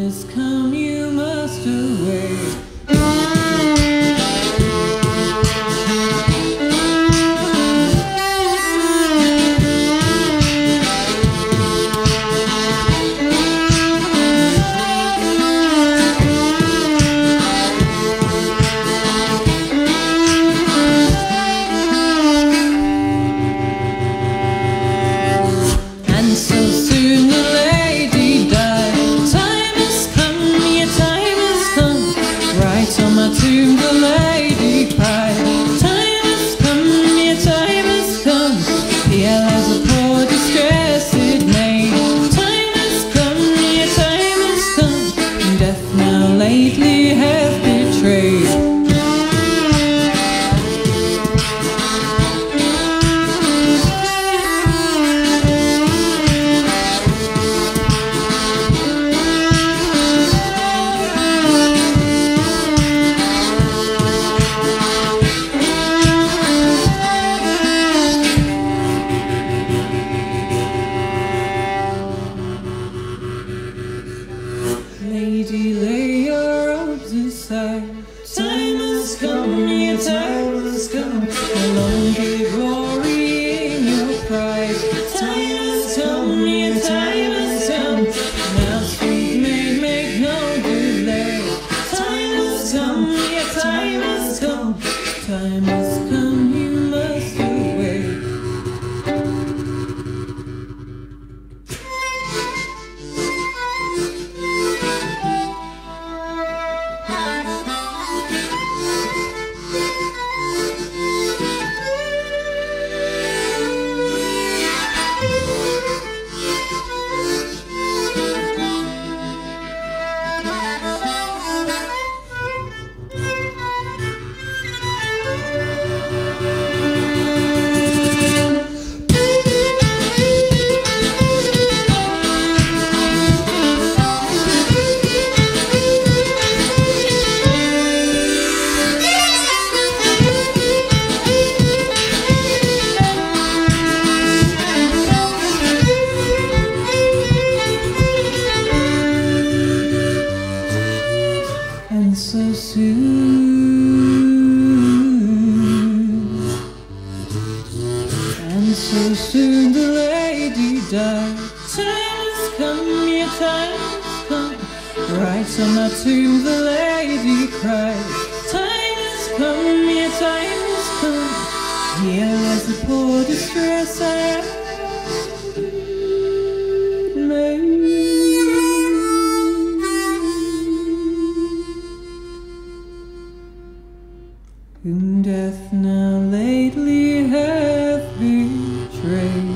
has come, you must away. On my tomb the lady cried, time has come, yeah, time has come. Here lies a poor distressed maid. Time has come, yeah, time has come. Death now lately hath betrayed. Lady, lay your robes aside. Time has come, yeah, time has come. No longer glory in your pride. Time has come, yeah, time has come. Now sweet maid, make no delay. Time has come, yeah, time has come. Time has come, you must away. And so soon the lady died. Time has come, yeah, time has come. Right on my tomb the lady cried. Time has come, yeah, time has come. Here lies the poor distress I made. Whom death now lately hath betrayed.